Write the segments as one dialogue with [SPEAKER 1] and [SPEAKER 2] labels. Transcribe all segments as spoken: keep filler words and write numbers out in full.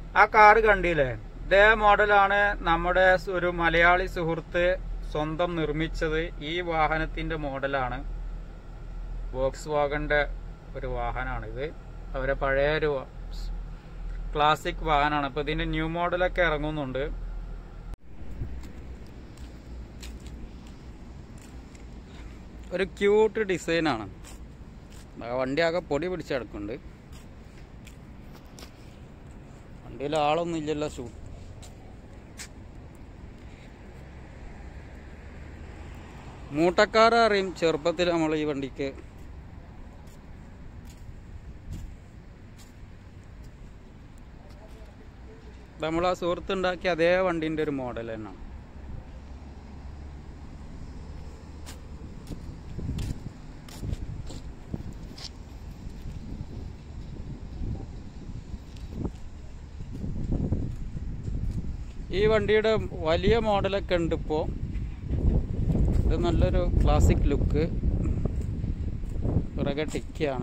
[SPEAKER 1] ആ കാറ് കണ്ടില്ലേ? ഇതേ മോഡലാണ് നമ്മുടെ ഒരു മലയാളി സുഹൃത്ത് സ്വന്തം നിർമ്മിച്ചത്. ഈ വാഹനത്തിന്റെ മോഡലാണ്. വോക്സ് വാഗന്റെ ഒരു വാഹനമാണിത്. അവരെ പഴയ ഒരു ക്ലാസിക് വാഹനമാണ്. അപ്പൊ ഇതിന്റെ ന്യൂ മോഡലൊക്കെ ഇറങ്ങുന്നുണ്ട്. ഒരു ക്യൂട്ട് ഡിസൈനാണ്. വണ്ടി ആകെ പൊടി പിടിച്ചെടുക്കുന്നുണ്ട്. വണ്ടിയിൽ ആളൊന്നും ഇല്ലല്ലോ. ഷൂ മൂട്ടക്കാര അറിയും ചെറുപ്പത്തിൽ നമ്മൾ ഈ വണ്ടിക്ക്. നമ്മൾ ആ സുഹൃത്തുണ്ടാക്കിയ അതേ വണ്ടിന്റെ ഒരു മോഡൽ തന്നെയാണ്. ഈ വണ്ടിയുടെ വലിയ മോഡലൊക്കെ ഉണ്ട് ഇപ്പോൾ. ഇത് നല്ലൊരു ക്ലാസിക് ലുക്ക്. പുറകെ ടിക്കിയാണ്.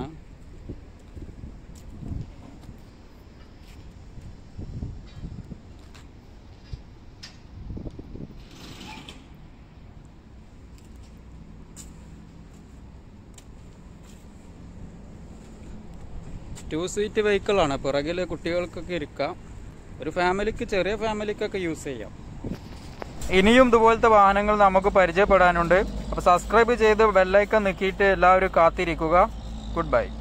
[SPEAKER 1] To seat വെഹിക്കിളാണ്. പുറകിൽ കുട്ടികൾക്കൊക്കെ ഇരിക്കാം. ഒരു ഫാമിലിക്ക്, ചെറിയ ഫാമിലിക്കൊക്കെ യൂസ് ചെയ്യാം. ഇനിയും ഇതുപോലത്തെ വാഹനങ്ങൾ നമുക്ക് പരിചയപ്പെടാനുണ്ട്. അപ്പോൾ സബ്സ്ക്രൈബ് ചെയ്ത് ബെല്ലൈക്കൺ നിൽക്കിയിട്ട് എല്ലാവരും കാത്തിരിക്കുക. Good bye.